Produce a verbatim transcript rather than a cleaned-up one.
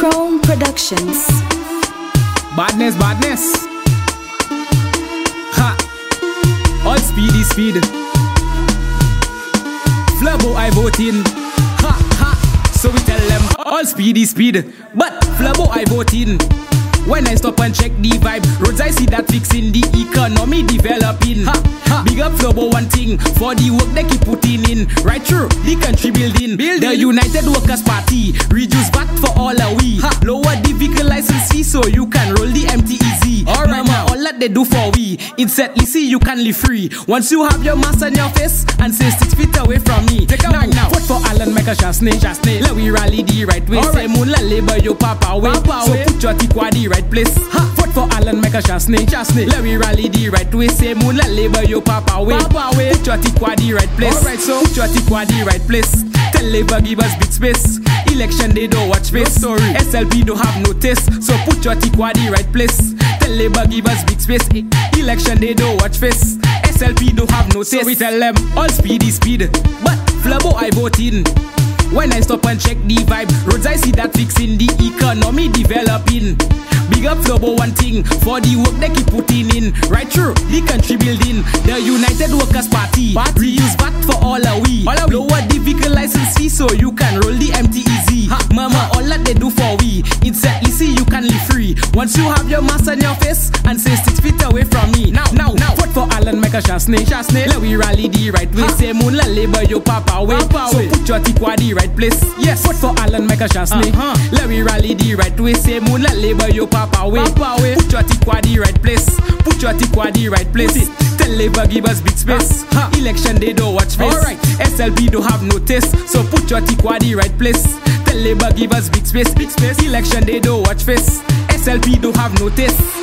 Chrome Productions. Badness, badness. Ha. All speedy speed. Flabo I vote in. Ha ha. So we tell them all speedy speed. But Flabo I vote in. When I stop and check the vibe, roads I see that fixing the economy developing. Ha, ha. Big up Flabo one thing for the work they keep putting in. Right through the country building, building. The United Workers Party reduce V A T for all a we. Ha. Lower the vehicle license fee so you can roll the M T easy. Alright now, all that they do for we, instantly see you can live free. Once you have your mask on your face and say six feet away from me. Take a now, now. Vote for Alan Michael Chasney, Chasney. Let we rally the right way. Say moon la labor your papa way. Papa so way. Put your tikwa the right place. Ha. Vote for Alan Michael Chasney, Chasney. Let we rally the right way. Say moon la labor your papa way. Papa way. Put your tikwa the right place. Alright, so put your tikwa the right place. Tell Labour give us big space. Election they don't watch face. No story. S L P don't have no taste. So put your tikwa the right place. Tell Labour give us big space. Election they don't watch face. S L P don't have no taste. So we tell them all speedy speed. But Flabo I vote in. When I stop and check the vibe, roads I see that fixing the economy developing. Big up Flabo one thing for the work they keep putting in. Right through the country building, the United Workers Party, Party. Reuse V A T for all a we. All a we. Lower the vehicle license fee so you can roll the M T easy. Ha. Mama, all that they do for we, instantly see you can live free. Once you have your mask on your face and say six feet away from me. Now, now, now, vote for Alan Michael Chasney, Chasney. Let we rally the right way. Ha. Say moon la labor your papa way. Papa so way. Put your tikwa the right place. Yes, vote for Alan Michael Chasney. Uh-huh. Let we rally the right way. Say moon la labor your papa way. Papa way. Put your tikwa the right place. Put your tikwa the right place. Tell Labour give us big space. Uh, huh. Election they don't watch face. Alright. S L P don't have no taste. So put your tikwa the right place. Tell Labour give us big space. Big space. Election they don't watch face. S L P don't have no taste.